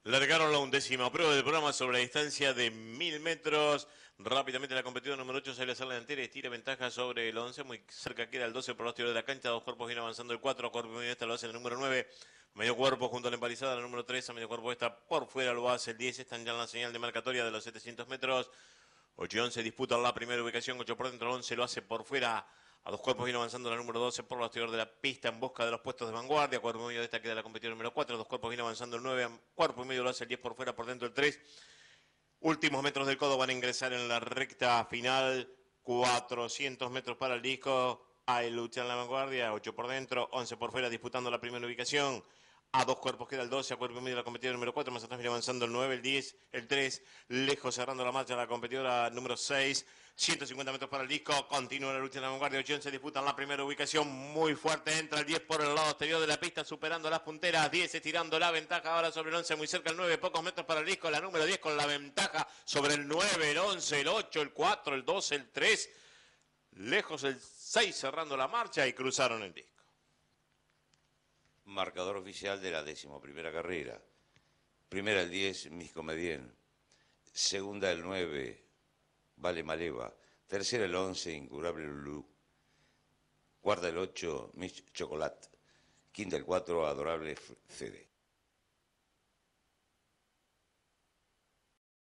Largaron la 11ª prueba del programa sobre la distancia de 1000 metros. Rápidamente la competidora número 8 sale a hacer la delantera y tira ventaja sobre el 11. Muy cerca queda el 12 por los tiros de la cancha. Dos cuerpos viene avanzando el 4. Cuerpo medio esta lo hace el número 9. Medio cuerpo junto a la empalizada, la número 3. A medio cuerpo esta por fuera lo hace el 10. Están ya en la señal de marcatoria de los 700 metros. 8 y 11 disputan la primera ubicación. 8 por dentro, 11 lo hace por fuera. A dos cuerpos viene avanzando la número 12 por los exterior de la pista en busca de los puestos de vanguardia. Cuerpo medio de esta queda la competidora número 4. Dos cuerpos viene avanzando el 9. Cuerpo y medio lo hace el 10 por fuera, por dentro el 3. Últimos metros del codo van a ingresar en la recta final. 400 metros para el disco. Hay lucha en la vanguardia. 8 por dentro, 11 por fuera disputando la primera ubicación. A dos cuerpos queda el 12, a cuerpo y medio la competidora número 4, más atrás viene avanzando el 9, el 10, el 3, lejos cerrando la marcha la competidora número 6, 150 metros para el disco, continúa la lucha en la vanguardia, 8 se disputan la primera ubicación, muy fuerte, entra el 10 por el lado exterior de la pista, superando las punteras, 10 estirando la ventaja ahora sobre el 11, muy cerca el 9, pocos metros para el disco, la número 10 con la ventaja sobre el 9, el 11, el 8, el 4, el 12, el 3, lejos el 6 cerrando la marcha y cruzaron el disco. Marcador oficial de la 11ª carrera. Primera el 10, Misco Medien. Segunda el 9, Vale Maleva. Tercera el 11, Incurable Lulú. Cuarta el 8, Mich Chocolat. Quinta el 4, Adorable Fede.